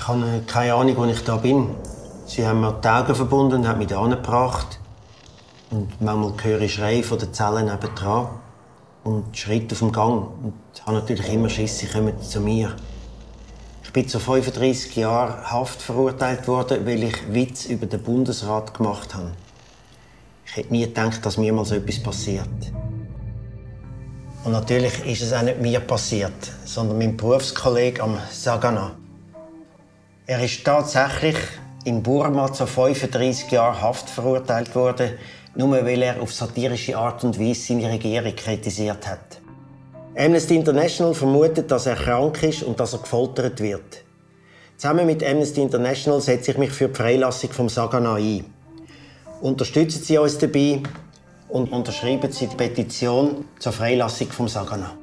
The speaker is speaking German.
Ich habe keine Ahnung, wo ich da bin. Sie haben mir die Augen verbunden und haben mich hierher gebracht. Und manchmal höre ich Schreie von den Zellen nebendran und Schritte auf dem Gang. Und ich habe natürlich immer Schiss, sie kommen zu mir. Ich bin zu 35 Jahren Haft verurteilt worden, weil ich Witz über den Bundesrat gemacht habe. Ich hätte nie gedacht, dass mir mal so etwas passiert. Und natürlich ist es auch nicht mir passiert, sondern meinem Berufskollegen am Sagana. Er ist tatsächlich in Burma zu 35 Jahren Haft verurteilt worden, nur weil er auf satirische Art und Weise seine Regierung kritisiert hat. Amnesty International vermutet, dass er krank ist und dass er gefoltert wird. Zusammen mit Amnesty International setze ich mich für die Freilassung vom Sagana ein. Unterstützen Sie uns dabei und unterschreiben Sie die Petition zur Freilassung vom Sagana.